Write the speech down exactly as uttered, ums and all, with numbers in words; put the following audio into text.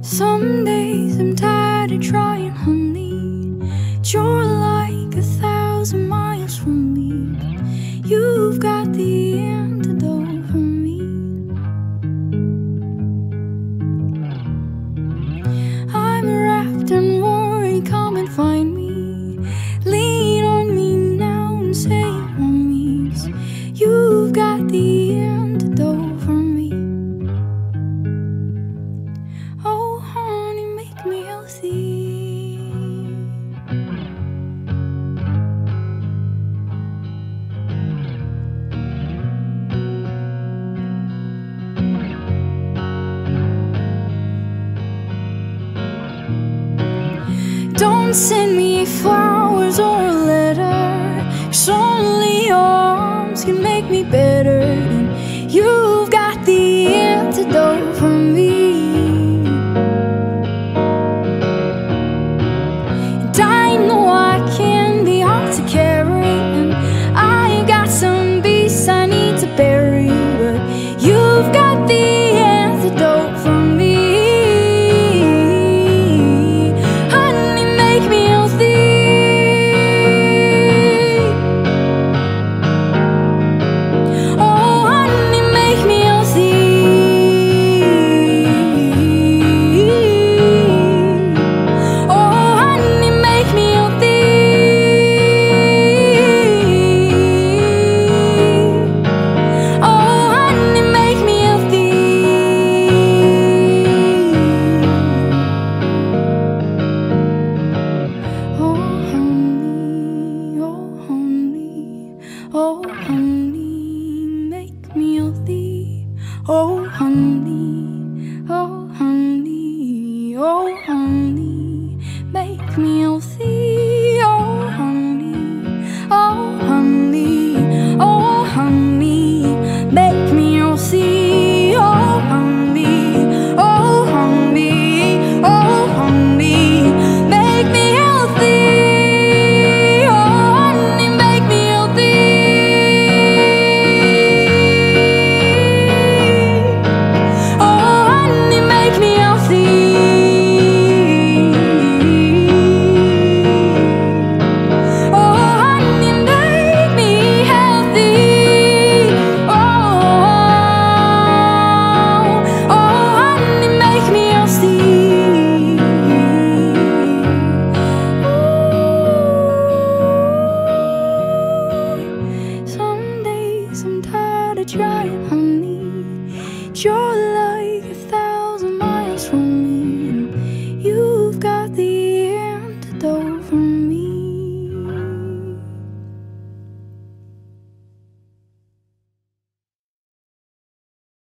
Some days I'm tired of trying, honey. You're like a thousand miles from me. You've got the antidote for me. I'm wrapped in worry, come and find me. Lean on me now and say you want me, 'cause you've got the antidote for me. Oh honey, make me healthy. Don't send me flowers or a letter, 'cause only your arms can make me better. And you've got the antidote for me. And I know I can be hard to carry, and I got some beasts I need to bury, but you've got the antidote for me. Oh honey, make me healthy. Oh honey, oh honey, oh honey, make me healthy. Oh honey, oh honey, oh honey, make me healthy. Oh honey, oh honey, oh honey, make me healthy. I'm tired of trying, honey. Your love